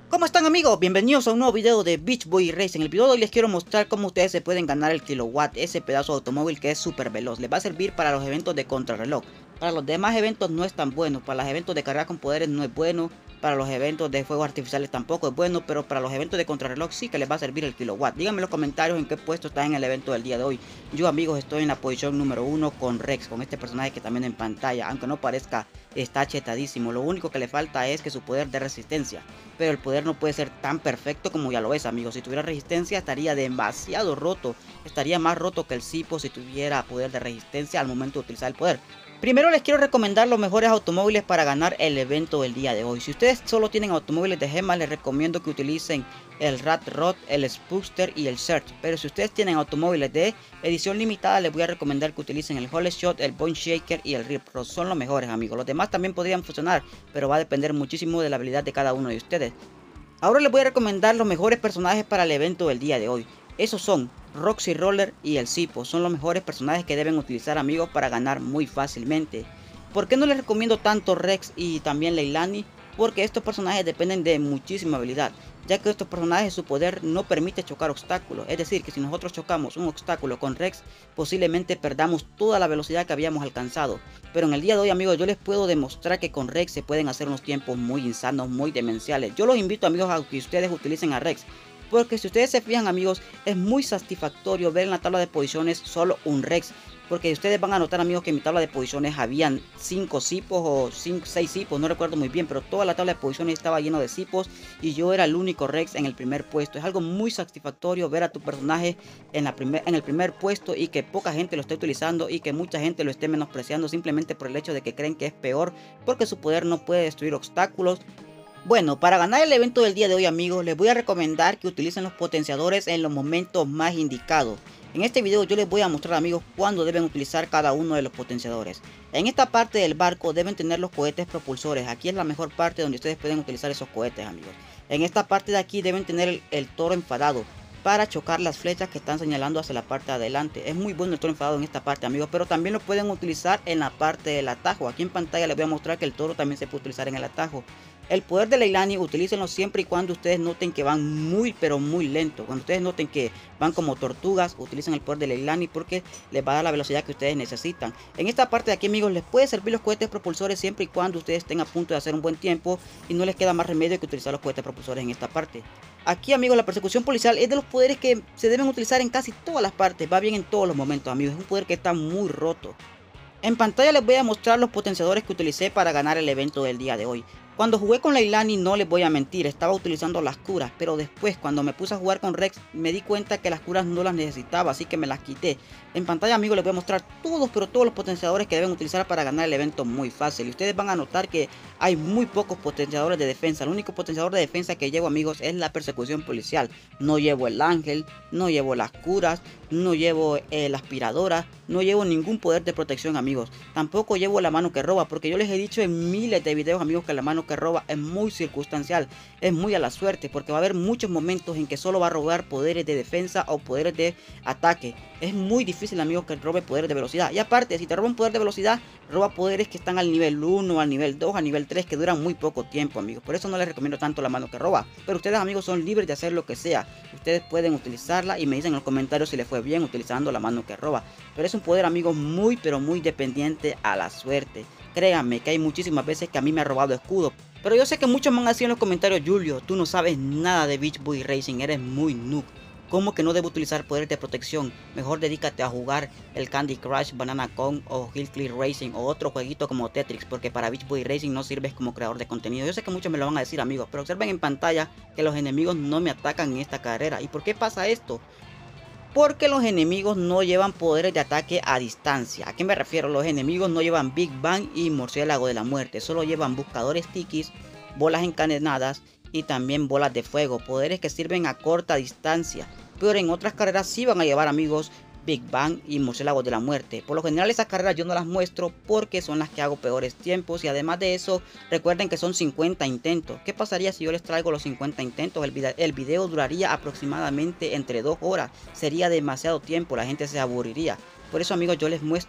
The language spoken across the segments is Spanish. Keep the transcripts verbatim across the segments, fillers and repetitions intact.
¿Cómo están, amigos? Bienvenidos a un nuevo video de Beach Boy Racing. En el video de hoy les quiero mostrar cómo ustedes se pueden ganar el Kilowatt, ese pedazo de automóvil que es súper veloz. Les va a servir para los eventos de contrarreloj. Para los demás eventos no es tan bueno. Para los eventos de carrera con poderes no es bueno. Para los eventos de fuegos artificiales tampoco es bueno. Pero para los eventos de contrarreloj sí que les va a servir el Kilowatt. Díganme en los comentarios en qué puesto está en el evento del día de hoy. Yo, amigos, estoy en la posición número uno con Rex, con este personaje que también en pantalla, aunque no parezca, está chetadísimo. Lo único que le falta es que su poder de resistencia. Pero el poder no puede ser tan perfecto como ya lo es, amigos. Si tuviera resistencia estaría demasiado roto. Estaría más roto que el Sipo si tuviera poder de resistencia al momento de utilizar el poder. Primero les quiero recomendar los mejores automóviles para ganar el evento del día de hoy. Si ustedes solo tienen automóviles de gemas, les recomiendo que utilicen el Rat Rod, el Spookster y el Search. Pero si ustedes tienen automóviles de edición limitada, les voy a recomendar que utilicen el Hole Shot, el Bone Shaker y el Rip Rod. Son los mejores, amigos. Los demás también podrían funcionar, pero va a depender muchísimo de la habilidad de cada uno de ustedes. Ahora les voy a recomendar los mejores personajes para el evento del día de hoy. Esos son Roxy Roller y el Sipo. Son los mejores personajes que deben utilizar, amigos, para ganar muy fácilmente. ¿Por qué no les recomiendo tanto Rex y también Leilani? Porque estos personajes dependen de muchísima habilidad, ya que estos personajes su poder no permite chocar obstáculos. Es decir, que si nosotros chocamos un obstáculo con Rex, posiblemente perdamos toda la velocidad que habíamos alcanzado. Pero en el día de hoy, amigos, yo les puedo demostrar que con Rex se pueden hacer unos tiempos muy insanos, muy demenciales. Yo los invito, amigos, a que ustedes utilicen a Rex, porque si ustedes se fijan, amigos, es muy satisfactorio ver en la tabla de posiciones solo un Rex. Porque ustedes van a notar, amigos, que en mi tabla de posiciones habían cinco Sipos o seis Sipos, no recuerdo muy bien, pero toda la tabla de posiciones estaba lleno de Sipos y yo era el único Rex en el primer puesto. Es algo muy satisfactorio ver a tu personaje en, la primer, en el primer puesto y que poca gente lo esté utilizando y que mucha gente lo esté menospreciando simplemente por el hecho de que creen que es peor porque su poder no puede destruir obstáculos. Bueno, para ganar el evento del día de hoy, amigos, les voy a recomendar que utilicen los potenciadores en los momentos más indicados. En este video yo les voy a mostrar, amigos, cuándo deben utilizar cada uno de los potenciadores. En esta parte del barco deben tener los cohetes propulsores. Aquí es la mejor parte donde ustedes pueden utilizar esos cohetes, amigos. En esta parte de aquí deben tener el, el toro enfadado para chocar las flechas que están señalando hacia la parte de adelante. Es muy bueno el toro enfadado en esta parte, amigos, pero también lo pueden utilizar en la parte del atajo. Aquí en pantalla les voy a mostrar que el toro también se puede utilizar en el atajo. El poder de Leilani, utilícenlo siempre y cuando ustedes noten que van muy pero muy lento. Cuando ustedes noten que van como tortugas, utilicen el poder de Leilani porque les va a dar la velocidad que ustedes necesitan. En esta parte de aquí, amigos, les puede servir los cohetes propulsores siempre y cuando ustedes estén a punto de hacer un buen tiempo y no les queda más remedio que utilizar los cohetes propulsores en esta parte. Aquí, amigos, la persecución policial es de los poderes que se deben utilizar en casi todas las partes. Va bien en todos los momentos, amigos. Es un poder que está muy roto. En pantalla les voy a mostrar los potenciadores que utilicé para ganar el evento del día de hoy. Cuando jugué con Leilani, no les voy a mentir, estaba utilizando las curas, pero después cuando me puse a jugar con Rex me di cuenta que las curas no las necesitaba, así que me las quité. En pantalla, amigos, les voy a mostrar todos, pero todos los potenciadores que deben utilizar para ganar el evento muy fácil. Y ustedes van a notar que hay muy pocos potenciadores de defensa. El único potenciador de defensa que llevo, amigos, es la persecución policial. No llevo el ángel, no llevo las curas, no llevo eh, la aspiradora, no llevo ningún poder de protección, amigos. Tampoco llevo la mano que roba, porque yo les he dicho en miles de videos, amigos, que la mano que roba es muy circunstancial, es muy a la suerte, porque va a haber muchos momentos en que solo va a robar poderes de defensa o poderes de ataque. Es muy difícil, amigos, que robe poderes de velocidad. Y aparte, si te roba un poder de velocidad, roba poderes que están al nivel uno, al nivel dos, al nivel tres, que duran muy poco tiempo, amigos. Por eso no les recomiendo tanto la mano que roba. Pero ustedes, amigos, son libres de hacer lo que sea. Ustedes pueden utilizarla y me dicen en los comentarios si les fue bien utilizando la mano que roba. Pero es un poder, amigos, muy pero muy dependiente a la suerte. Créanme que hay muchísimas veces que a mí me ha robado escudo. Pero yo sé que muchos me han dicho en los comentarios: Julio, tú no sabes nada de Beach Boy Racing, eres muy noob. ¿Cómo que no debo utilizar poderes de protección? Mejor dedícate a jugar el Candy Crush, Banana Kong o Hill Clear Racing o otro jueguito como Tetris, porque para Beach Boy Racing no sirves como creador de contenido. Yo sé que muchos me lo van a decir, amigos, pero observen en pantalla que los enemigos no me atacan en esta carrera. ¿Y por qué pasa esto? Porque los enemigos no llevan poderes de ataque a distancia. ¿A qué me refiero? Los enemigos no llevan Big Bang y Murciélago de la Muerte. Solo llevan buscadores tikis, bolas encadenadas y también bolas de fuego. Poderes que sirven a corta distancia. Pero en otras carreras sí van a llevar, amigos, Big Bang y Murciélago de la Muerte. Por lo general esas carreras yo no las muestro porque son las que hago peores tiempos. Y además de eso, recuerden que son cincuenta intentos. ¿Qué pasaría si yo les traigo los cincuenta intentos? El video, el video duraría aproximadamente entre dos horas. Sería demasiado tiempo, la gente se aburriría. Por eso, amigos, yo les muestro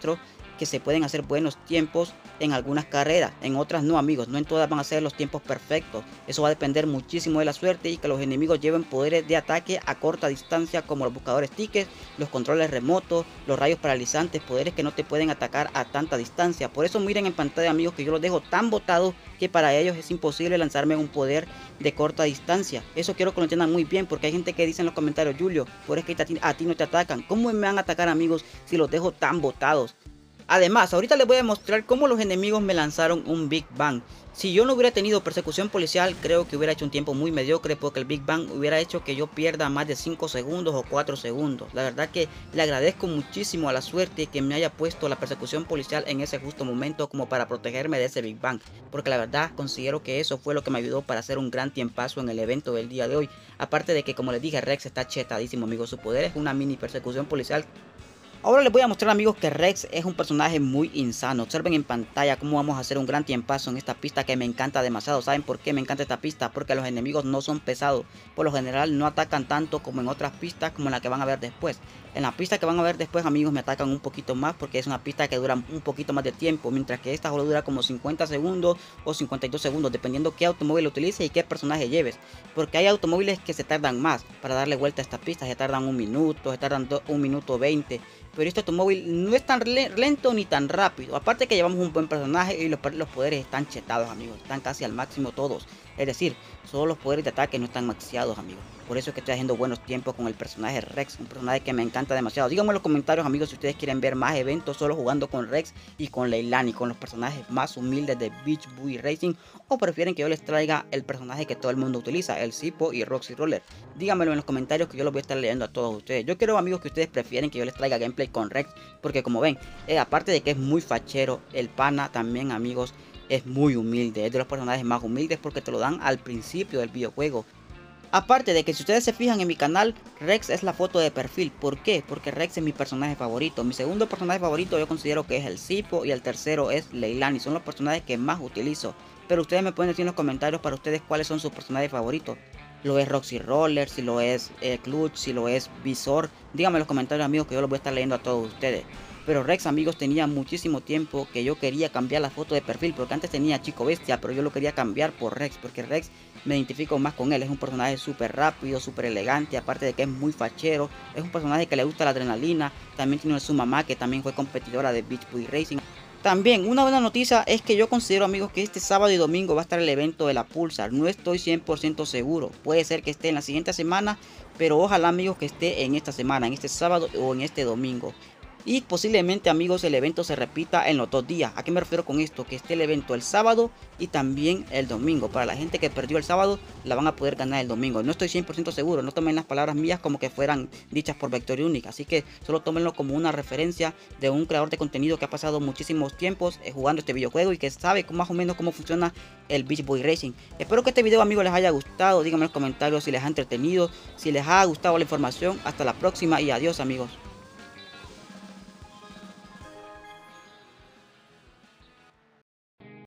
que se pueden hacer buenos tiempos en algunas carreras, en otras no, amigos, no en todas van a ser los tiempos perfectos. Eso va a depender muchísimo de la suerte y que los enemigos lleven poderes de ataque a corta distancia como los buscadores tickets, los controles remotos, los rayos paralizantes, poderes que no te pueden atacar a tanta distancia. Por eso miren en pantalla, amigos, que yo los dejo tan botados que para ellos es imposible lanzarme un poder de corta distancia. Eso quiero que lo entiendan muy bien, porque hay gente que dice en los comentarios: Julio, por es que a ti, a ti no te atacan. ¿Cómo me van a atacar, amigos, si los dejo tan botados? Además, ahorita les voy a mostrar cómo los enemigos me lanzaron un Big Bang. Si yo no hubiera tenido persecución policial, creo que hubiera hecho un tiempo muy mediocre, porque el Big Bang hubiera hecho que yo pierda más de cinco segundos o cuatro segundos. La verdad que le agradezco muchísimo a la suerte que me haya puesto la persecución policial en ese justo momento como para protegerme de ese Big Bang, porque la verdad considero que eso fue lo que me ayudó para hacer un gran tiempazo en el evento del día de hoy. Aparte de que, como les dije, Rex está chetadísimo, amigos. Su poder es una mini persecución policial. Ahora les voy a mostrar, amigos, que Rex es un personaje muy insano. Observen en pantalla cómo vamos a hacer un gran tiempazo en esta pista que me encanta demasiado. ¿Saben por qué me encanta esta pista? Porque los enemigos no son pesados. Por lo general no atacan tanto como en otras pistas como en la que van a ver después. En la pista que van a ver después, amigos, me atacan un poquito más porque es una pista que dura un poquito más de tiempo, mientras que esta solo dura como cincuenta segundos o cincuenta y dos segundos, dependiendo qué automóvil utilices y qué personaje lleves. Porque hay automóviles que se tardan más para darle vuelta a esta pista, se tardan un minuto, se tardan un minuto veinte. Pero este automóvil no es tan lento ni tan rápido. Aparte que llevamos un buen personaje y los, los poderes están chetados, amigos. Están casi al máximo todos. Es decir, solo los poderes de ataque no están maxiados, amigos. Por eso es que estoy haciendo buenos tiempos con el personaje Rex. Un personaje que me encanta demasiado. Díganme en los comentarios, amigos, si ustedes quieren ver más eventos solo jugando con Rex y con Leilani, con los personajes más humildes de Beach Boy Racing. O prefieren que yo les traiga el personaje que todo el mundo utiliza, el Zippo y Roxy Roller. Díganmelo en los comentarios que yo los voy a estar leyendo a todos ustedes. Yo quiero, amigos, que ustedes prefieren que yo les traiga gameplay con Rex, porque como ven, eh, aparte de que es muy fachero, el pana también, amigos, es muy humilde. Es de los personajes más humildes porque te lo dan al principio del videojuego. Aparte de que si ustedes se fijan en mi canal, Rex es la foto de perfil. ¿Por qué? Porque Rex es mi personaje favorito. Mi segundo personaje favorito yo considero que es el Zippo y el tercero es Leilani. Son los personajes que más utilizo. Pero ustedes me pueden decir en los comentarios para ustedes cuáles son sus personajes favoritos. Lo es Roxy Roller, si lo es eh, Clutch, si lo es Visor. Díganme en los comentarios, amigos, que yo los voy a estar leyendo a todos ustedes. Pero Rex, amigos, tenía muchísimo tiempo que yo quería cambiar la foto de perfil, porque antes tenía Chico Bestia, pero yo lo quería cambiar por Rex, porque Rex me identifico más con él. Es un personaje súper rápido, súper elegante, aparte de que es muy fachero. Es un personaje que le gusta la adrenalina. También tiene su mamá, que también fue competidora de Beach Boy Racing. También una buena noticia es que yo considero, amigos, que este sábado y domingo va a estar el evento de la Pulsar. No estoy cien por ciento seguro. Puede ser que esté en la siguiente semana, pero ojalá, amigos, que esté en esta semana, en este sábado o en este domingo. Y posiblemente, amigos, el evento se repita en los dos días. ¿A qué me refiero con esto? Que esté el evento el sábado y también el domingo. Para la gente que perdió el sábado, la van a poder ganar el domingo. No estoy cien por ciento seguro. No tomen las palabras mías como que fueran dichas por Victoria Única. Así que solo tómenlo como una referencia de un creador de contenido que ha pasado muchísimos tiempos eh, jugando este videojuego y que sabe más o menos cómo funciona el Beach Boy Racing. Espero que este video, amigos, les haya gustado. Díganme en los comentarios si les ha entretenido, si les ha gustado la información. Hasta la próxima y adiós, amigos.